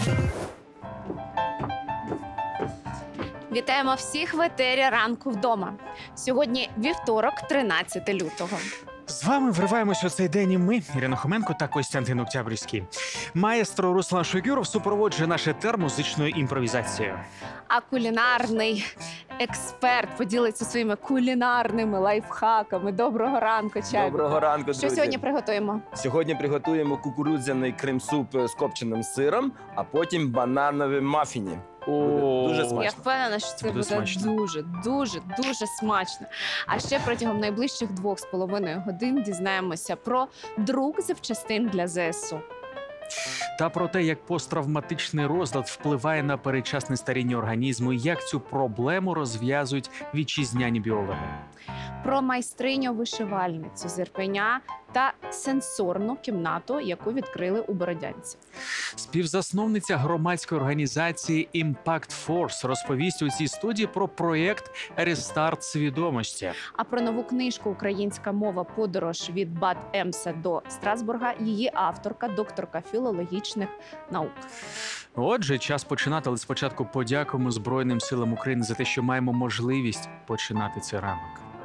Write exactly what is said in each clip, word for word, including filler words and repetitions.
Вітаємо всіх в етері «Ранку вдома». Сьогодні вівторок, тринадцяте лютого. З вами вриваємось у цей день і ми, Ірина Хоменко та Костянтин Октябрьський. Маестро Руслан Шойгюров супроводжує наш етер музичною імпровізацією. А кулінарний експерт поділиться своїми кулінарними лайфхаками. Доброго ранку, Чабі. Доброго ранку, друзі. Що сьогодні приготуємо? Сьогодні приготуємо кукурудзяний крем-суп з копченим сиром, а потім бананові мафіні. Буде дуже смачно. Я впевнена, що це буде буде смачно. дуже, дуже, дуже смачно. А ще протягом найближчих двох з половиною годин дізнаємося про друк запчастин для ЗСУ. Та про те, як посттравматичний розлад впливає на передчасне старіння організму і як цю проблему розв'язують вітчизняні біологи. Про майстриню-вишивальницю з Ірпеня та сенсорну кімнату, яку відкрили у Бородянці. Співзасновниця громадської організації Impact Force розповість у цій студії про проєкт «Рестарт свідомості». А про нову книжку «Українська мова. Подорож від Бад Емса до Страсбурга» її авторка, докторка філологічних наук. Отже, час починати, але спочатку подякуємо Збройним силам України за те, що маємо можливість починати цей ранок.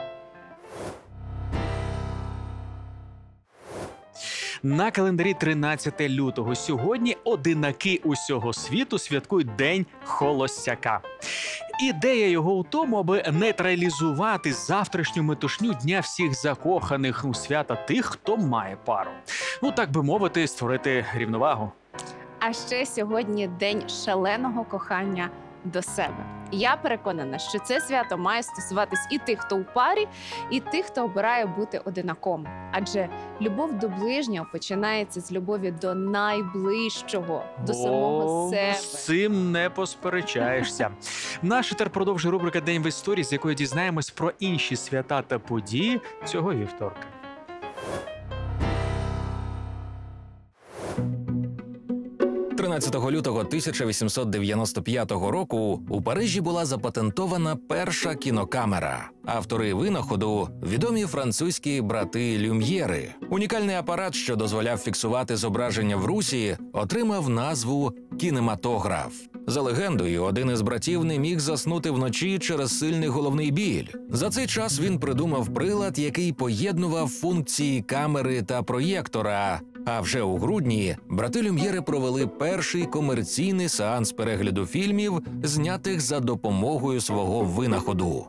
На календарі тринадцяте лютого. Сьогодні одинаки усього світу святкують День холостяка. Ідея його у тому, аби нейтралізувати завтрашню метушню Дня всіх закоханих у свята тих, хто має пару. Ну, так би мовити, створити рівновагу. А ще сьогодні день шаленого кохання до себе. Я переконана, що це свято має стосуватись і тих, хто у парі, і тих, хто обирає бути одинаком. Адже любов до ближнього починається з любові до найближчого, до самого О, себе. З цим не посперечаєшся. Наш етер продовжує рубрика «День в історії», з якої дізнаємось про інші свята та події цього вівторка. тринадцятого лютого тисяча вісімсот дев'яносто п'ятого року у Парижі була запатентована перша кінокамера. Автори винаходу – відомі французькі брати Люм'єри. Унікальний апарат, що дозволяв фіксувати зображення в русі, отримав назву «кінематограф». За легендою, один із братів не міг заснути вночі через сильний головний біль. За цей час він придумав прилад, який поєднував функції камери та проєктора. А вже у грудні брати Люм'єри провели перший комерційний сеанс перегляду фільмів, знятих за допомогою свого винаходу.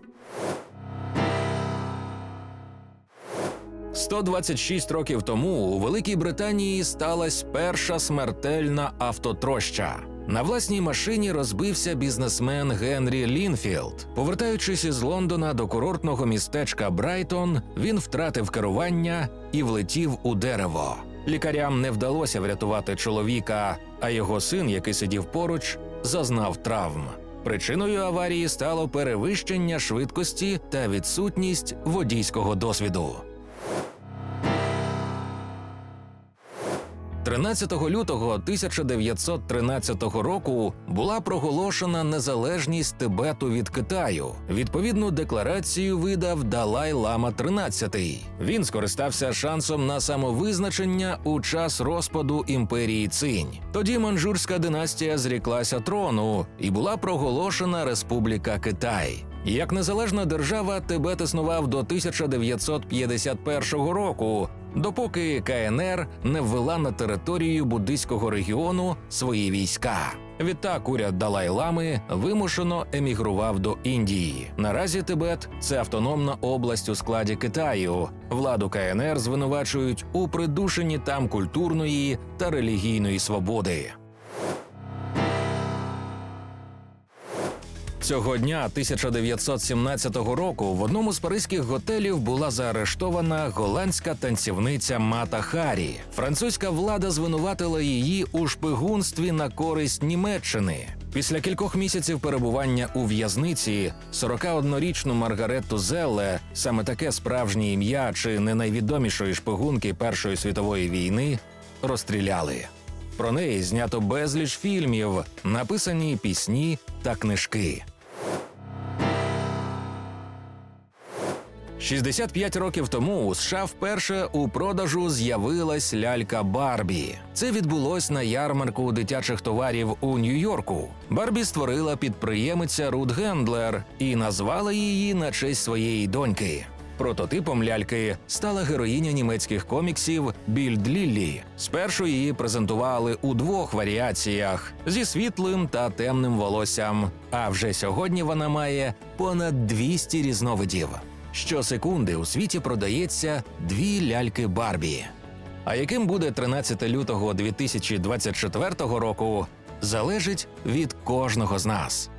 сто двадцять шість років тому у Великій Британії сталася перша смертельна автотроща. На власній машині розбився бізнесмен Генрі Лінфілд. Повертаючись із Лондона до курортного містечка Брайтон, він втратив керування і влетів у дерево. Лікарям не вдалося врятувати чоловіка, а його син, який сидів поруч, зазнав травм. Причиною аварії стало перевищення швидкості та відсутність водійського досвіду. тринадцятого лютого тисяча дев'ятсот тринадцятого року була проголошена незалежність Тибету від Китаю. Відповідну декларацію видав Далай-Лама тринадцятий. Він скористався шансом на самовизначення у час розпаду імперії Цинь. Тоді маньчжурська династія зріклася трону і була проголошена Республіка Китай. Як незалежна держава, Тибет існував до тисяча дев'ятсот п'ятдесят першого року, допоки ка ен ер не ввела на територію буддийського регіону свої війська. Відтак уряд Далай-Лами вимушено емігрував до Індії. Наразі Тибет – це автономна область у складі Китаю. Владу ка ен ер звинувачують у придушенні там культурної та релігійної свободи. Цього дня тисяча дев'ятсот сімнадцятого року в одному з паризьких готелів була заарештована голландська танцівниця Мата Харі. Французька влада звинуватила її у шпигунстві на користь Німеччини. Після кількох місяців перебування у в'язниці сорокаоднорічну Маргарету Зелле, саме таке справжнє ім'я чи не найвідомішої шпигунки Першої світової війни, розстріляли. Про неї знято безліч фільмів, написані пісні та книжки. шістдесят п'ять років тому у США вперше у продажу з'явилась лялька Барбі. Це відбулось на ярмарку дитячих товарів у Нью-Йорку. Барбі створила підприємиця Рут Гендлер і назвала її на честь своєї доньки. Прототипом ляльки стала героїня німецьких коміксів Більд Ліллі. Спершу її презентували у двох варіаціях – зі світлим та темним волоссям. А вже сьогодні вона має понад двісті різновидів. Щосекунди у світі продається дві ляльки Барбі. А яким буде тринадцяте лютого дві тисячі двадцять четвертого року, залежить від кожного з нас.